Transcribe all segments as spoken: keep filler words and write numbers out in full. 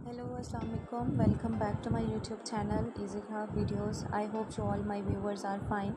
Hello, Assalamualaikum. Welcome back to my YouTube channel Easy Craft Videos. I hope you all my viewers are fine.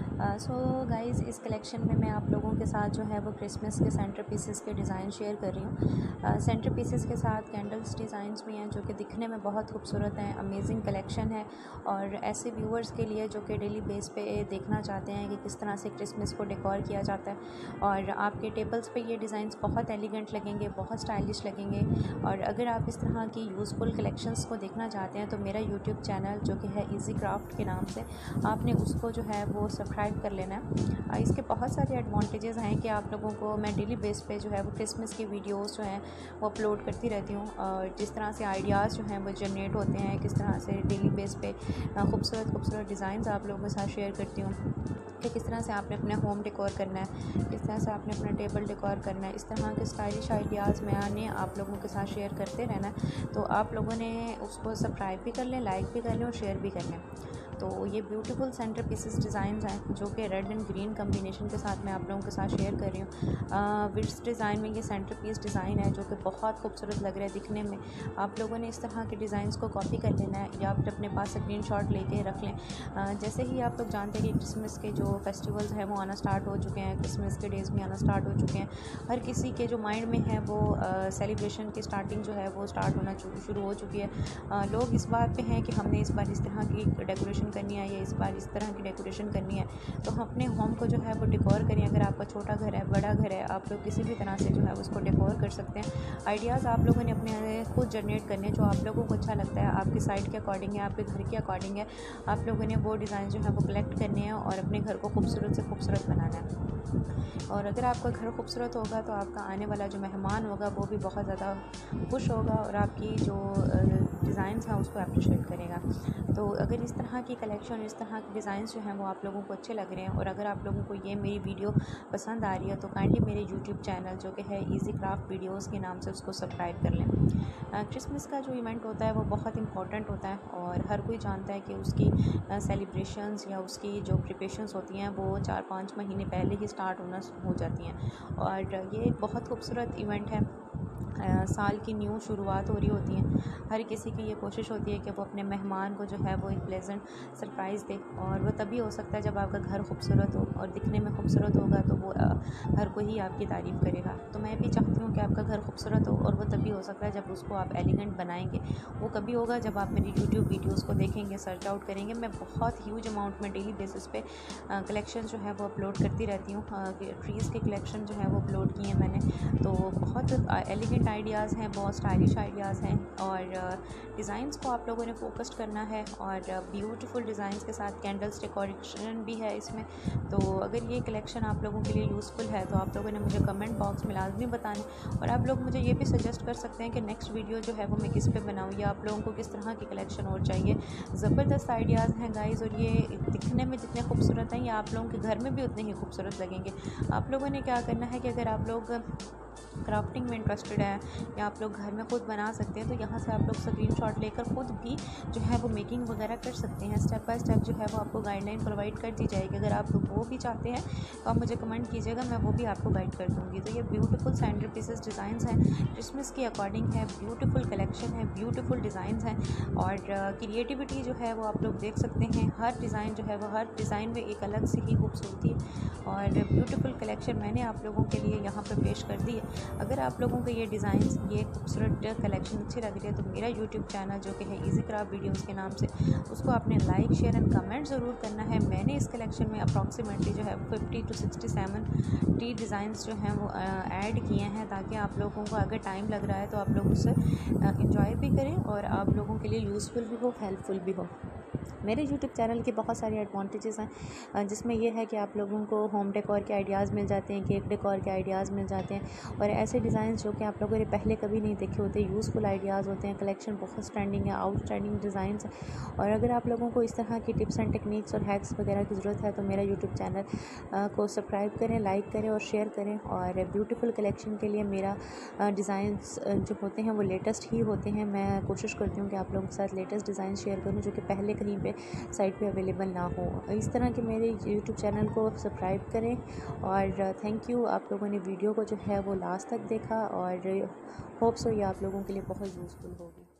So uh, guys so इस collection में मैं आप लोगों के साथ जो है वो क्रिसमस के सेंटर पीसेस के डिज़ाइन शेयर कर रही हूँ। सेंटर पीसेस के साथ कैंडल्स डिज़ाइंस भी हैं जो कि दिखने में बहुत खूबसूरत हैं। अमेजिंग कलेक्शन है और ऐसे व्यूअर्स के लिए जो कि डेली बेस पे देखना चाहते हैं कि किस तरह से क्रिसमस को डेकोर किया जाता है। और आपके टेबल्स पे ये डिज़ाइंस बहुत एलिगेंट लगेंगे, बहुत स्टाइलिश लगेंगे। और अगर आप इस तरह की यूज़फुल कलेक्शंस को देखना चाहते हैं तो मेरा यूट्यूब चैनल जो कि है ईजी क्राफ्ट के नाम से, आपने उसको जो है वो सब्सक्राइब कर लेना है। इसके बहुत सारे एडवांटेजेस हैं कि आप लोगों को मैं डेली बेस पे जो है वो क्रिसमस की वीडियोस जो हैं वो अपलोड करती रहती हूँ। और जिस तरह से आइडियाज़ जो हैं वो जनरेट होते हैं, किस तरह से डेली बेस पे खूबसूरत खूबसूरत डिज़ाइंस आप लोगों के साथ शेयर करती हूँ कि किस तरह से आपने अपना होम डेकोर करना है, किस तरह से आपने अपना टेबल डेकोर करना है। इस तरह के स्टाइलिश आइडियाज़ मैं आने आप लोगों के साथ शेयर करते रहना है। तो आप लोगों ने उसको सब्सक्राइब भी कर लें, लाइक भी कर लें और शेयर भी कर लें। तो ये ब्यूटीफुल सेंटर पीसेस डिज़ाइंस हैं जो कि रेड एंड ग्रीन कम्बिनेशन के साथ मैं आप लोगों के साथ शेयर कर रही हूँ। विड्स डिज़ाइन में ये सेंटर पीस डिज़ाइन है जो कि बहुत खूबसूरत लग रहा है दिखने में। आप लोगों ने इस तरह के डिज़ाइंस को कॉपी कर लेना है या फिर अपने पास स्क्रीन शॉट लेके रख लें। आ, जैसे ही आप लोग जानते हैं कि क्रिसमस के जो फेस्टिवल्स हैं वो आना स्टार्ट हो चुके हैं, क्रिसमस के डेज़ भी आना स्टार्ट हो चुके हैं। हर किसी के जो माइंड में है वो सेलिब्रेशन की स्टार्टिंग जो है वो स्टार्ट होना शुरू हो चुकी है। आ, लोग इस बात पे हैं कि हमने इस बार इस तरह की डेकोरेशन करनी है या इस बार इस तरह की डेकोरेशन करनी है। तो हम अपने होम को जो है वो डेकोर करें। अगर आपका छोटा घर है, बड़ा घर है, आप लोग किसी भी तरह से जो है उसको डेकोर कर सकते हैं। आइडियाज़ आप लोगों ने अपने खुद जनरेट करने हैं जो आप लोगों को अच्छा लगता है, आपके साइड के अकॉर्डिंग है, आपके घर के अकॉर्डिंग है। आप लोगों ने वो डिज़ाइन जो है वो कलेक्ट करने हैं और अपने घर को खूबसूरत से खूबसूरत बनाना है। और अगर आपका घर खूबसूरत होगा तो आपका आने वाला जो मेहमान होगा वो भी बहुत ज़्यादा खुश होगा और आपकी जो डिज़ाइंस हैं उसको अप्रिशिएट करेगा। तो अगर इस तरह की कलेक्शन, इस तरह के डिज़ाइंस जो हैं वो आप लोगों को अच्छे लग रहे हैं और अगर आप लोगों को ये मेरी वीडियो पसंद आ रही है तो काइंडली मेरे यूट्यूब चैनल जो कि है ईजी क्राफ्ट वीडियोस के नाम से उसको सब्सक्राइब कर लें। क्रिसमस का जो इवेंट होता है वो बहुत इंपॉर्टेंट होता है और हर कोई जानता है कि उसकी सेलिब्रेशंस या उसकी जो प्रिपरेशंस होती हैं वो चार पाँच महीने पहले ही स्टार्ट होना हो जाती हैं। और ये एक बहुत खूबसूरत इवेंट है। आ, साल की न्यू शुरुआत हो रही होती है। हर किसी की ये कोशिश होती है कि वो अपने मेहमान को जो है वो एक प्लेजेंट सरप्राइज़ दे और वो तभी हो सकता है जब आपका घर खूबसूरत हो और दिखने में खूबसूरत होगा तो वो आ, हर कोई ही आपकी तारीफ़ करेगा। तो मैं भी चाहती हूँ कि आपका घर खूबसूरत हो और वो तभी हो सकता है जब उसको आप एलिगेंट बनाएंगे। वो कभी होगा जब आप मेरी यूट्यूब वीडियोज़ को देखेंगे, सर्च आउट करेंगे। मैं बहुत ह्यूज अमाउंट में डेली बेसिस पे कलेक्शन जो है वो अपलोड करती रहती हूँ। ट्रीज़ के कलेक्शन जो है वो अपलोड किए हैं मैंने। तो बहुत एलिगेंट आइडियाज़ हैं, बहुत स्टाइलिश आइडियाज़ हैं और डिज़ाइंस को आप लोगों ने फोकस्ड करना है और ब्यूटीफुल डिज़ाइंस के साथ कैंडल्स डेकोरेशन भी है इसमें। तो अगर ये कलेक्शन आप लोगों के लिए यूज़फुल है तो आप लोगों ने मुझे कमेंट बॉक्स में लाजमी बताने और आप लोग मुझे ये भी सजेस्ट कर सकते हैं कि नेक्स्ट वीडियो जो है वो मैं किस पे बनाऊँ या आप लोगों को किस तरह की कलेक्शन और चाहिए। ज़बरदस्त आइडियाज़ हैं गाइज़ और ये दिखने में जितने खूबसूरत हैं ये आप लोगों के घर में भी उतने ही खूबसूरत लगेंगे। आप लोगों ने क्या करना है कि अगर आप लोग क्राफ्टिंग में इंटरेस्टेड है या आप लोग घर में खुद बना सकते हैं तो यहाँ से आप लोग स्क्रीनशॉट लेकर खुद भी जो है वो मेकिंग वगैरह कर सकते हैं। स्टेप बाय स्टेप जो है वो आपको गाइडलाइन प्रोवाइड कर दी जाएगी। अगर आप वो भी चाहते हैं तो आप मुझे कमेंट कीजिएगा, मैं वो भी आपको गाइड कर दूँगी। तो ये ब्यूटीफुल सेंटर पीसेस डिज़ाइंस हैं, क्रिसमस की अकॉर्डिंग है, ब्यूटीफुल कलेक्शन है, ब्यूटीफुल डिज़ाइंस हैं और क्रिएटिविटी जो है वो आप लोग देख सकते हैं। हर डिज़ाइन जो है वो हर डिज़ाइन में एक अलग से ही खूबसूरती और ब्यूटीफुल कलेक्शन मैंने आप लोगों के लिए यहाँ पर पेश कर दी है। अगर आप लोगों को ये डिज़ाइंस, ये खूबसूरत कलेक्शन अच्छी लग रही है तो मेरा यूट्यूब चैनल जो कि है ईजी क्राफ्ट वीडियोस के नाम से उसको आपने लाइक, शेयर एंड कमेंट ज़रूर करना है। मैंने इस कलेक्शन में अप्रॉक्सीमेटली जो है fifty to sixty seventy designs जो हैं वो ऐड किए हैं ताकि आप लोगों को अगर टाइम लग रहा है तो आप लोग उससे इंजॉय भी करें और आप लोगों के लिए यूज़फुल भी हो, हेल्पफुल भी हो। मेरे यूट्यूब चैनल के बहुत सारे एडवांटेजेस हैं जिसमें यह है कि आप लोगों को होम डेकोर के आइडियाज़ मिल जाते हैं, केक डेकोर के आइडियाज़ मिल जाते हैं और ऐसे डिज़ाइंस जो कि आप लोगों ने पहले कभी नहीं देखे होते, यूज़फुल आइडियाज़ होते हैं। कलेक्शन बहुत स्टैंडिंग है, आउटस्टैंडिंग डिज़ाइंस है। और अगर आप लोगों को इस तरह की टिप्स एंड टेक्निक्स और हैक्स वगैरह की ज़रूरत है तो मेरा यूट्यूब चैनल को सब्सक्राइब करें, लाइक करें और शेयर करें। और ब्यूटीफुल कलेक्शन के लिए मेरा डिज़ाइंस जो होते हैं वो लेटेस्ट ही होते हैं। मैं कोशिश करती हूँ कि आप लोगों के साथ लेटेस्ट डिज़ाइन शेयर करूँ जो कि पहले कहीं पे साइट पे अवेलेबल ना हो। इस तरह के मेरे यूट्यूब चैनल को सब्सक्राइब करें और थैंक यू, आप लोगों ने वीडियो को जो है वो लास्ट तक देखा और होप्स हो ये आप लोगों के लिए बहुत यूज़फुल होगी।